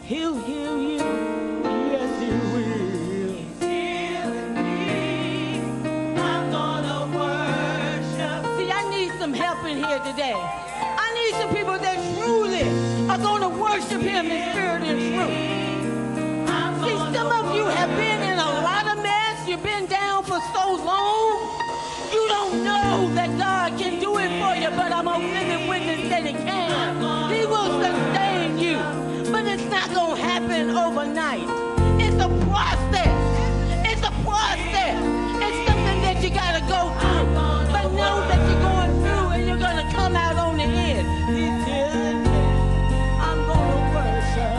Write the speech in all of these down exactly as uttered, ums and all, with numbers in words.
He'll heal you. Yes, he will. He's healing me. I'm gonna worship. See, I need some help in here today. I need some people that truly are gonna worship him in spirit and truth. See, some of you have been in a lot of mess. You've been down for so long. You don't know that God can do it for you, but I'm a living witness that he can. He will sustain you, but it's not going to happen overnight. It's a process. It's a process. It's something that you got to go through. But know that you're going through and you're going to come out on the end. He's healing me. I'm going to worship.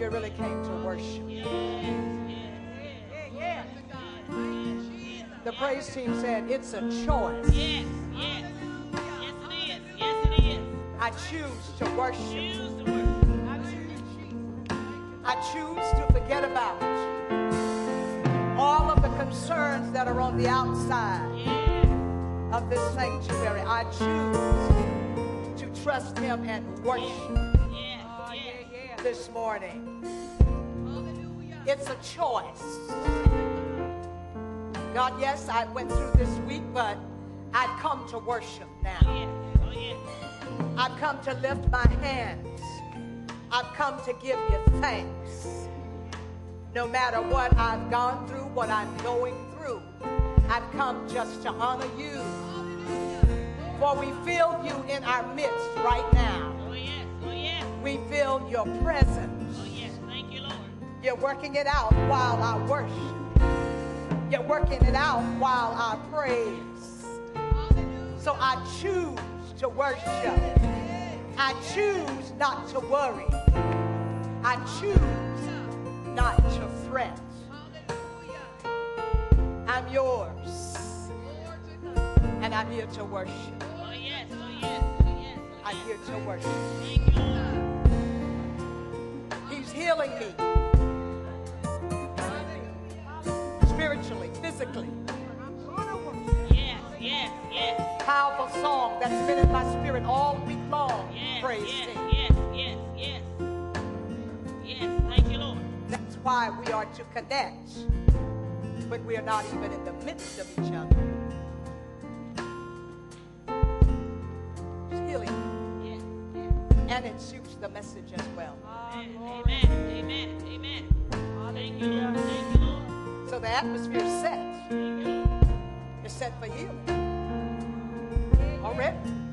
we really came to worship. The praise team said it's a choice. Yes, yes. Yes, it is. Yes, it is. I choose to worship. Choose to worship. I choose to forget about all of the concerns that are on the outside Yeah. of this sanctuary. I choose to trust him and worship Yes, yes. this morning. It's a choice. God, yes, I went through this week, but I've come to worship now. Yes. Oh, yes. I've come to lift my hands. I've come to give you thanks. No matter what I've gone through, what I'm going through, I've come just to honor you. For we feel you in our midst right now. Oh, yes. Oh, yes. We feel your presence. Oh, yes. Thank you, Lord. You're working it out while I worship. You're working it out while I praise. So I choose to worship. I choose not to worry. I choose not to fret. I'm yours. And I'm here to worship. Oh, yes. Oh, yes. Oh, yes. Oh, I'm yes. here to worship. Thank you, Lord. He's healing me. Spiritually, physically. Yes, yes, yes. Powerful song that's been in my spirit all week long. Yes, Praise yes, Him. yes, yes, yes. Yes, thank you, Lord. That's why we are to connect when we are not even in the midst of each other. It's healing. Yes, yes. And it suits the message as well. Amen, amen, amen, amen. Thank you, Lord. Thank you, Lord. So the atmosphere is set. Thank you, Lord. It's set for healing. Already.